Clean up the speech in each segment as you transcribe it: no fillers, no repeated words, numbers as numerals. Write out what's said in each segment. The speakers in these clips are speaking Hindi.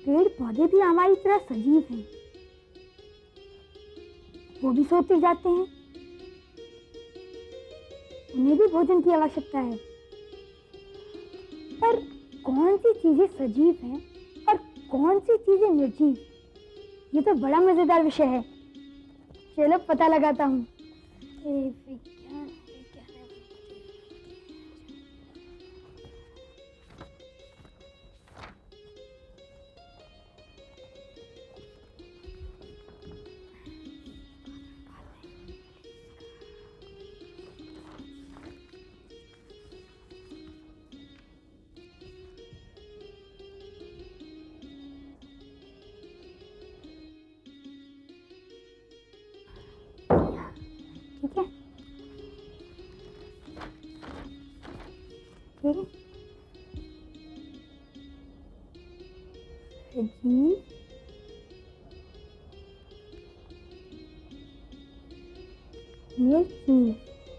पेड़ पौधे भी हमारी तरह सजीव हैं। वो भी सोते जाते हैं, उन्हें भी भोजन की आवश्यकता है। पर कौन सी चीजें सजीव हैं और कौन सी चीजें निर्जीव, ये तो बड़ा मजेदार विषय है। चलो पता लगाता हूँ। विज्ञान ठीक है, ठीक है। सजीव, निर्जीव,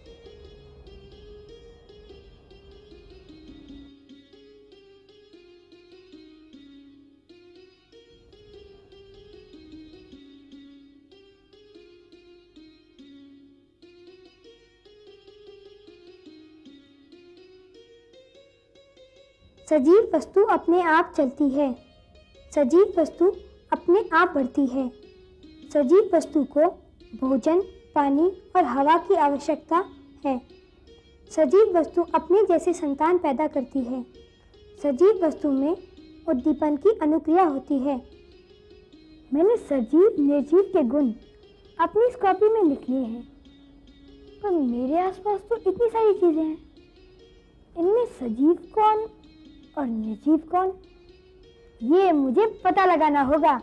सजीव वस्तु अपने आप चलती है, सजीव वस्तु अपने आप बढ़ती है। सजीव वस्तु को भोजन, पानी और हवा की आवश्यकता है। सजीव वस्तु अपने जैसे संतान पैदा करती है। सजीव वस्तु में उद्दीपन की अनुक्रिया होती है। मैंने सजीव निर्जीव के गुण अपनी इस कॉपी में लिख लिए हैं, पर मेरे आसपास तो इतनी सारी चीजें हैं। इनमें सजीव कौन और निर्जीव कौन, ये मुझे पता लगाना होगा।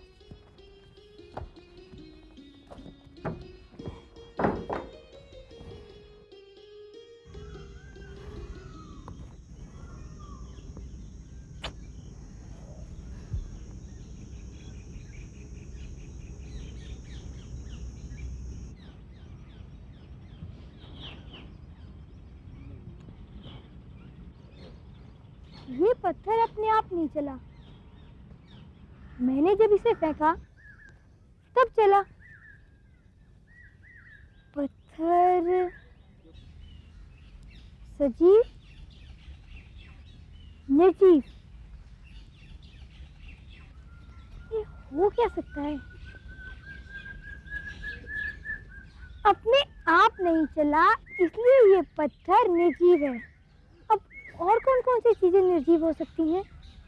ये पत्थर अपने आप नहीं चला, मैंने जब इसे फेंका तब चला। पत्थर सजीव निर्जीव, ये हो क्या सकता है? अपने आप नहीं चला इसलिए ये पत्थर निर्जीव है। अब और कौन कौन सी चीजें निर्जीव हो सकती हैं?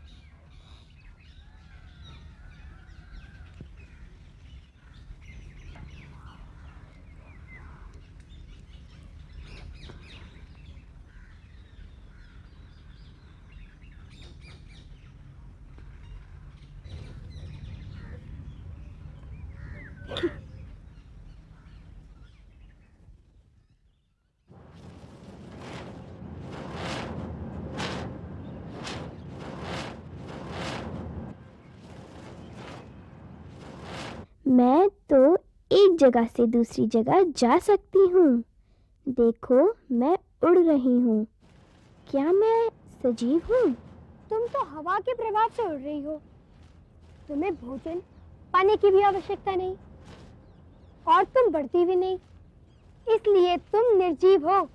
मैं तो एक जगह से दूसरी जगह जा सकती हूँ। देखो, मैं उड़ रही हूँ। क्या मैं सजीव हूँ? तुम तो हवा के प्रभाव से उड़ रही हो। तुम्हें भोजन, पानी की भी आवश्यकता नहीं और तुम बढ़ती भी नहीं, इसलिए तुम निर्जीव हो।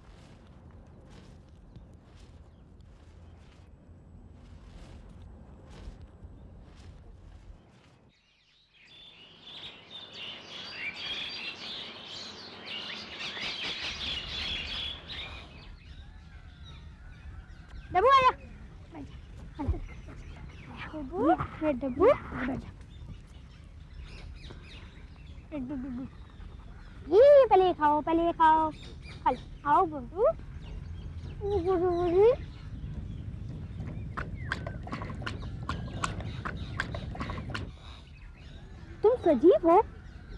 डब्बू आजा, डब्बू, डब्बू, डब्बू, ये पहले खाओ, पहले खाओ, खा लो, आओ बब्बू, तुम सजीव हो,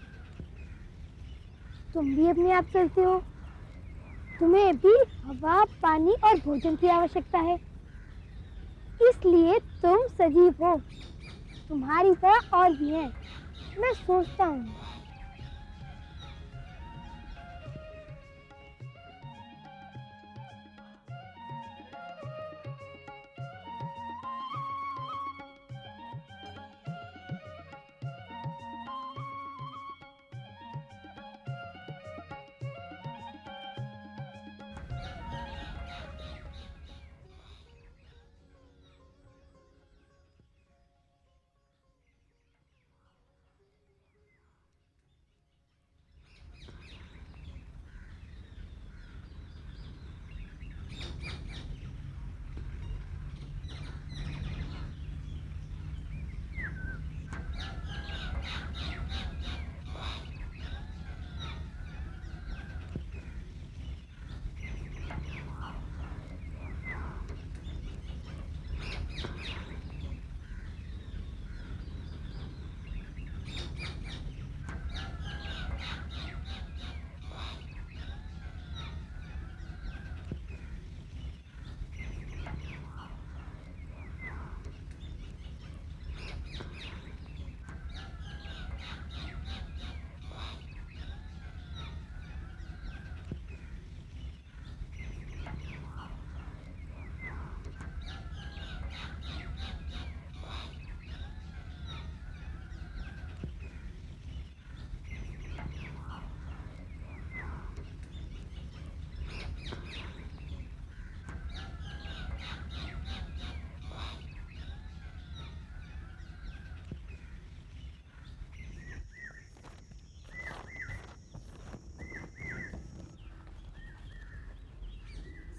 तुम भी अपने आप चलते हो। तुम्हें भी हवा, पानी और भोजन की आवश्यकता है, इसलिए तुम सजीव हो। तुम्हारी तरह और भी हैं, मैं सोचता हूँ।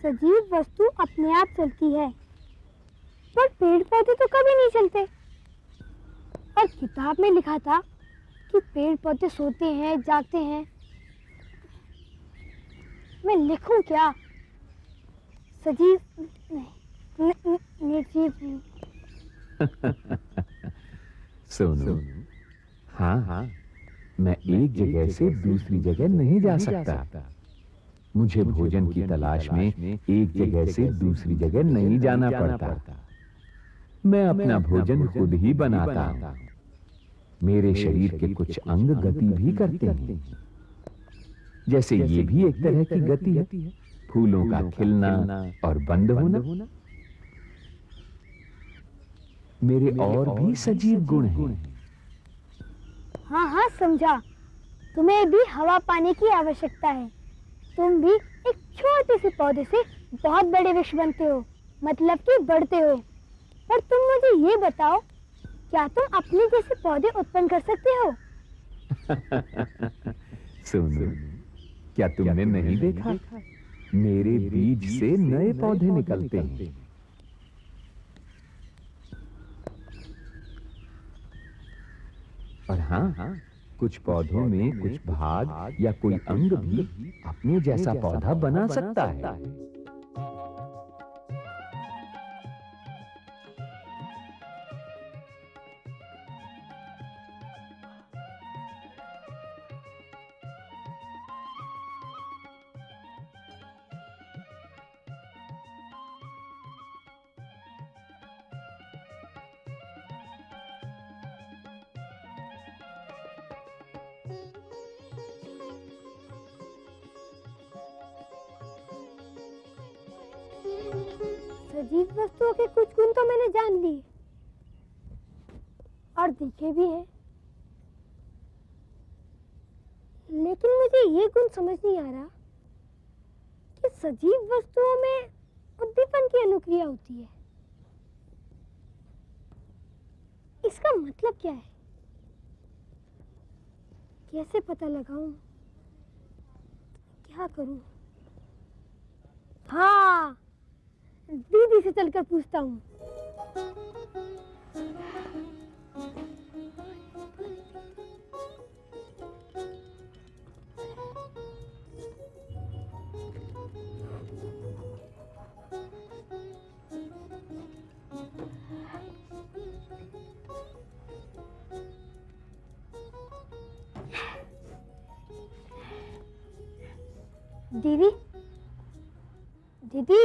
सजीव वस्तु अपने आप चलती है, पर पेड़ पौधे तो कभी नहीं चलते। और किताब में लिखा था कि पेड़ पौधे सोते हैं, जागते हैं। मैं लिखूं क्या? सजीव नहीं, निर्जीव नहीं। सोनू, हाँ, मैं एक जगह से दूसरी जगह नहीं जा सकता। मुझे भोजन की तलाश में एक जगह से दूसरी जगह नहीं जाना पड़ता। मैं अपना भोजन खुद ही बनाता हूँ। मेरे शरीर के कुछ अंग गति भी करते हैं, जैसे ये भी एक तरह की गति है, फूलों का खिलना और बंद होना। मेरे और भी सजीव गुण हैं। हाँ, समझा। तुम्हें भी हवा पानी की आवश्यकता है। तुम भी एक छोटे से पौधे से बहुत बड़े वृक्ष बनते हो, मतलब कि बढ़ते हो। पर तुम मुझे ये बताओ, क्या तुम अपने जैसे पौधे उत्पन्न कर सकते हो? सोनू, क्या तुमने नहीं देखा? मेरे बीज से नए पौधे निकलते हैं। और हाँ, कुछ पौधों में कुछ भाग या कोई अंग भी अपने जैसा पौधा बना सकता है। सजीव वस्तुओं के कुछ गुण तो मैंने जान लिए और देखे भी हैं, लेकिन मुझे ये गुण समझ नहीं आ रहा कि सजीव वस्तुओं में उद्दीपन की अनुक्रिया होती है। इसका मतलब क्या है? कैसे पता लगाऊं? क्या करूं? हाँ, दीदी से चलकर पूछता हूँ। दीदी, दीदी।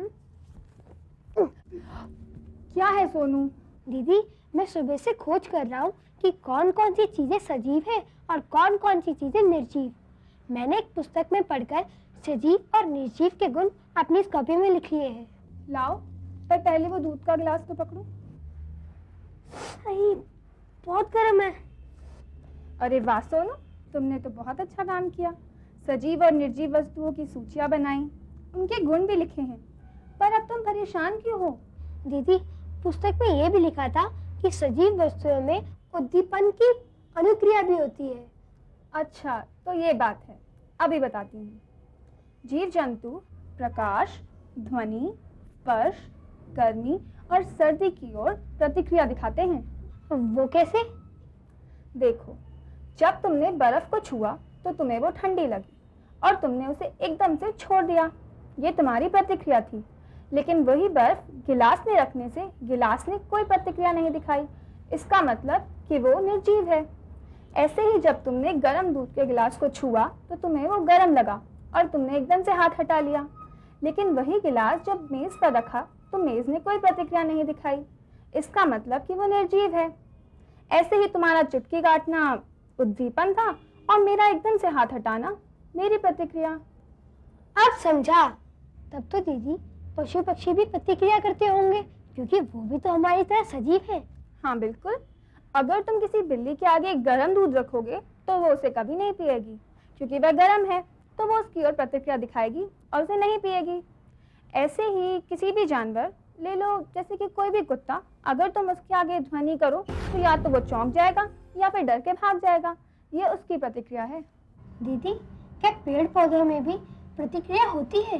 क्या है सोनू? दीदी, मैं सुबह से खोज कर रहा हूँ कि कौन कौन सी चीजें सजीव है और कौन कौन सी चीजें निर्जीव। मैंने एक पुस्तक में पढ़कर सजीव और निर्जीव के गुण अपनी इस कॉपी में लिख लिए हैं। लाओ, पर पहले वो दूध का गिलास तो पकड़ो। अरे, बहुत गर्म है। अरे वाह सोनू, तुमने तो बहुत अच्छा काम किया। सजीव और निर्जीव वस्तुओं की सूचियां बनाई, उनके गुण भी लिखे हैं। पर अब तुम परेशान क्यों हो? दीदी, पुस्तक में ये भी लिखा था कि सजीव वस्तुओं में उद्दीपन की अनुक्रिया भी होती है। अच्छा, तो ये बात है। अभी बताती हूँ। जीव जंतु प्रकाश, ध्वनि, स्पर्श, गर्मी और सर्दी की ओर प्रतिक्रिया दिखाते हैं। वो कैसे? देखो, जब तुमने बर्फ को छुआ तो तुम्हें वो ठंडी लगी और तुमने उसे एकदम से छोड़ दिया। ये तुम्हारी प्रतिक्रिया थी। लेकिन वही बर्फ गिलास में रखने से गिलास ने कोई प्रतिक्रिया नहीं दिखाई। इसका मतलब कि वो निर्जीव है। ऐसे ही जब तुमने गर्म दूध के गिलास को छुआ तो तुम्हें वो गर्म लगा और तुमने एकदम से हाथ हटा लिया। लेकिन वही गिलास जब मेज पर रखा तो मेज ने कोई प्रतिक्रिया नहीं दिखाई। इसका मतलब कि वो निर्जीव है। ऐसे ही तुम्हारा चुटकी काटना उद्दीपन था और मेरा एकदम से हाथ हटाना मेरी प्रतिक्रिया। अब समझा। तब तो दीदी, पशु पक्षी भी प्रतिक्रिया करते होंगे, क्योंकि वो भी तो हमारी तरह सजीव है। हाँ बिल्कुल। अगर तुम किसी बिल्ली के आगे गर्म दूध रखोगे तो वो उसे कभी नहीं पिएगी, क्योंकि वह गर्म है, तो वो उसकी ओर प्रतिक्रिया दिखाएगी और उसे नहीं पिएगी। ऐसे ही किसी भी जानवर ले लो, जैसे कि कोई भी कुत्ता, अगर तुम उसके आगे ध्वनि करो तो या तो वो चौंक जाएगा या फिर डर के भाग जाएगा। ये उसकी प्रतिक्रिया है। दीदी, क्या पेड़ पौधों में भी प्रतिक्रिया होती है?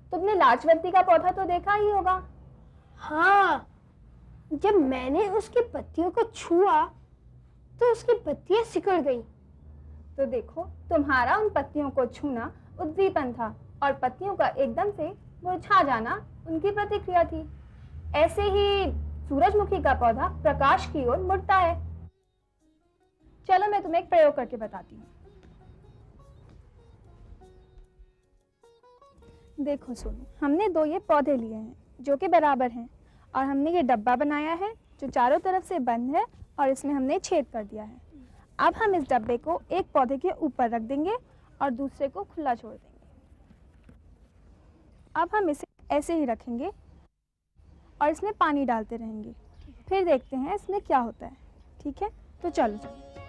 तुमने लाजवंती का पौधा तो देखा ही होगा। हाँ, जब मैंने उसकी पत्तियों को छुआ तो उसकी पत्तियां सिकुड़ गईं। तो देखो, तुम्हारा उन पत्तियों को छूना उद्दीपन था और पत्तियों का एकदम से मुरझा जाना उनकी प्रतिक्रिया थी। ऐसे ही सूरजमुखी का पौधा प्रकाश की ओर मुड़ता है। चलो मैं तुम्हें एक प्रयोग करके बताती हूँ। देखो सोनू, हमने 2 ये पौधे लिए हैं जो कि बराबर हैं और हमने ये डब्बा बनाया है जो चारों तरफ से बंद है और इसमें हमने छेद कर दिया है। अब हम इस डब्बे को एक पौधे के ऊपर रख देंगे और दूसरे को खुला छोड़ देंगे। अब हम इसे ऐसे ही रखेंगे और इसमें पानी डालते रहेंगे, फिर देखते हैं इसमें क्या होता है। ठीक है, तो चलो।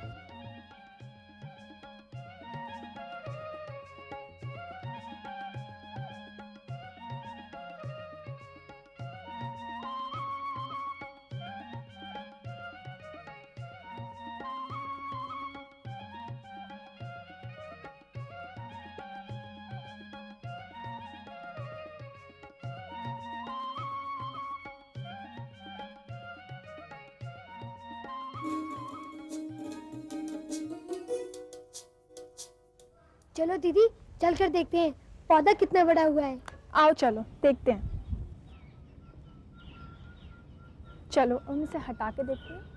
चलो दीदी, चलकर देखते हैं पौधा कितना बड़ा हुआ है। आओ चलो देखते हैं। चलो हम इसे हटा के देखते हैं।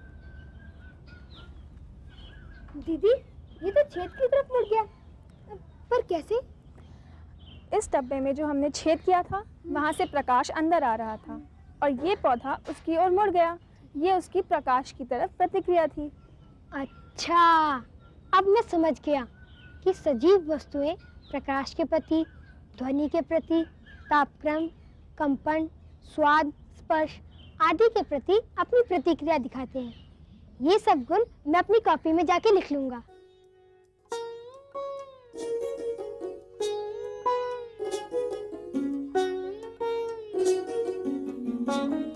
दीदी, ये तो छेद की तरफ मुड़ गया, पर कैसे? इस डब्बे में जो हमने छेद किया था वहां से प्रकाश अंदर आ रहा था और ये पौधा उसकी ओर मुड़ गया। ये उसकी प्रकाश की तरफ प्रतिक्रिया थी। अच्छा, अब मैं समझ गया कि सजीव वस्तुएं प्रकाश के प्रति, ध्वनि के प्रति, तापक्रम, कंपन, स्वाद, स्पर्श आदि के प्रति अपनी प्रतिक्रिया दिखाते हैं। ये सब गुण मैं अपनी कॉपी में जाके लिख लूंगा।